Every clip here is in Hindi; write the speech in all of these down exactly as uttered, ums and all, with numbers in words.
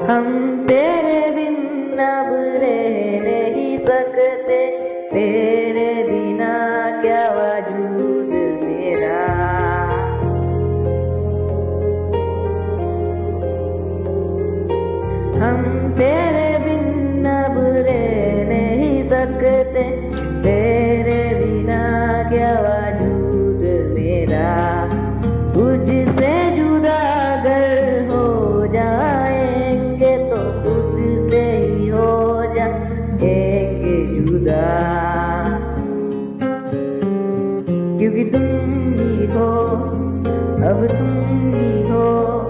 हम तेरे बिन अब रह नहीं सकते, तेरे बिना क्या वजूद मेरा। हम तेरे बिन अब रह नहीं सकते, तेरे बिना क्या वजूद मेरा। तुझसे जुदा अगर हो जाएंगे तो खुद से ही हो जाएंगे जुदा, क्योंकि तुम ही हो, अब तुम ही हो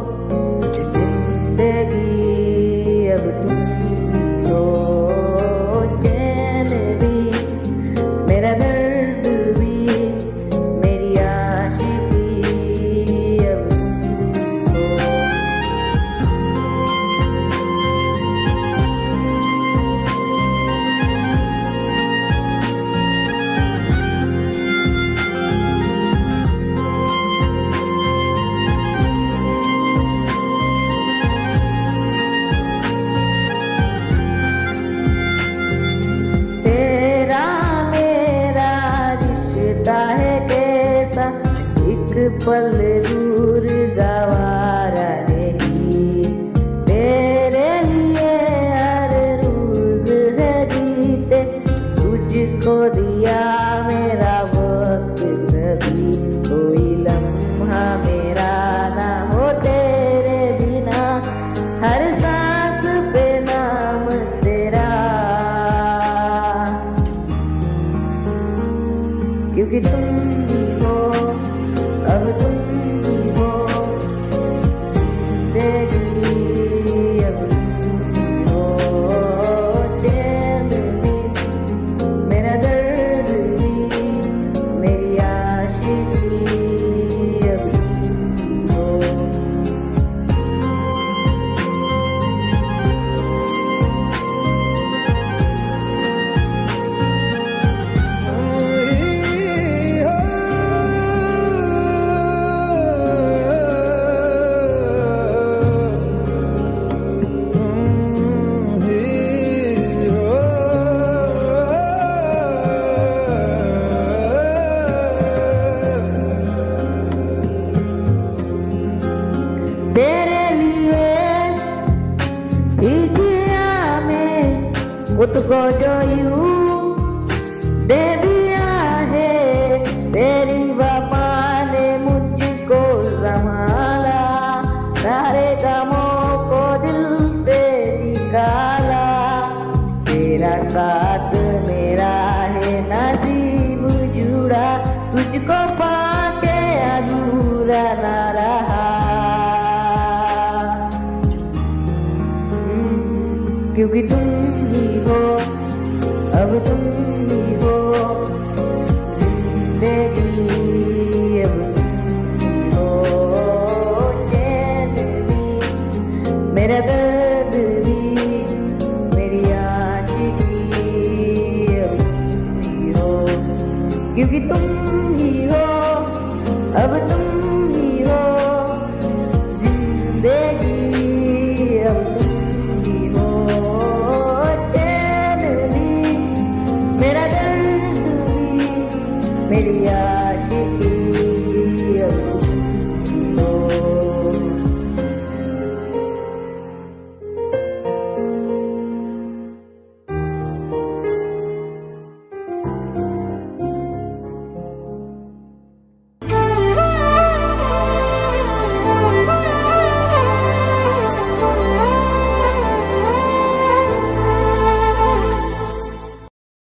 जिंदगी, अब तुम ही हो। चैन भी मेरा दर्द भी मेरी आशिकी, अब तुम हो। पल दूर गवारा नहीं, तेरे लिए हर रोज है जीते, तुझको दिया मेरा वक्त सभी, कोई लम्हा मेरा ना हो तेरे बिना, हर सांस पे नाम तेरा, क्योंकि तुम ही हो, अब तुम ही हो जिंदगी, अब तुम ही हो। चैन भी मेरा दर्द भी मेरी आशिकी, अब तुम ही हो। तेरे लिए हिजिया में खुद को जो यूं दे दिया है, तेरी वफा ने मुझको संभाला, सारे गमों को दिल से निकाला। तेरा साथ मेरा है नसीब जुड़ा, तुझको पाके अधूरा ना रहा, क्योंकि तुम ही हो, अब तुम ही हो जिंदगी, अब तुम ही हो। चैन भी मेरा दर्द भी मेरी आशिकी, अब तुम ही हो, क्योंकि तुम ही हो, अब तुम ही हो जिंदगी, अब तुम मेरा दर्द भी मेरी